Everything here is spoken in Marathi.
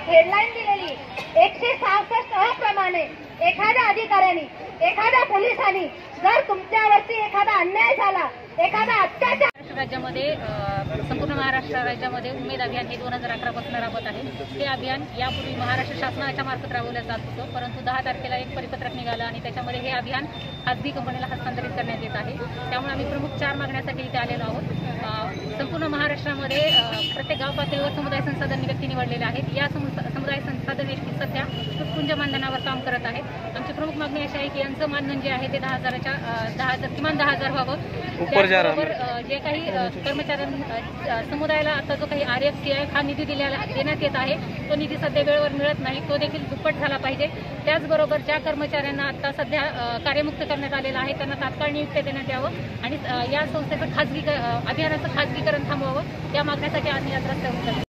हेडलाईन दिलेली 166 प्रमाणे एखाद्या अधिकाऱ्याने एखाद्या पोलिसांनी जर तुमच्यावरती एखादा अन्याय झाला, एखादा अत्याचार राज्यामध्ये संपूर्ण महाराष्ट्र राज्यामध्ये उमेद अभियान हे 2018 पासून राबवत आहे। हे अभियान यापूर्वी महाराष्ट्र शासनाच्या मार्फत राबवलं जात होतं, परंतु 10 तारखेला एक परिपत्रक निघालं आणि त्याच्यामध्ये हे अभियान खासगी कंपनीला हस्तांतरित करण्यात येत आहे। त्यामुळे आम्ही प्रमुख 4 मागण्यासाठी इथे आलेलो आहोत। संपूर्ण महाराष्ट्रामध्ये प्रत्येक गाव पातळीवर समुदाय संसाधन व्यक्ती निवडलेले आहेत। या समुदाय संसाधन व्यक्ती सध्या तुटपुंज मानधनावर काम करत आहेत। आमची प्रमुख मागणी अशी आहे की यांचं मानधन जे आहे ते 10,000 किमान 10,000 व्हावं। त्याचबरोबर जे काही कर्मचाऱ्यांना समुदायाला आता जो काही RFCI हा निधी देण्यात येत आहे, तो निधी सध्या वेळेवर मिळत नाही, तो देखील दुप्पट झाला पाहिजे। त्याचबरोबर ज्या कर्मचाऱ्यांना आता सध्या कार्यमुक्त करण्यात आलेलं आहे त्यांना तात्काळ नियुक्ती देण्यात यावं आणि या संस्थेचं अभियानाचं खाजगीकरण थांबवावं, या मागण्यासाठी आम्ही आज रस्त्यावर उतरलो।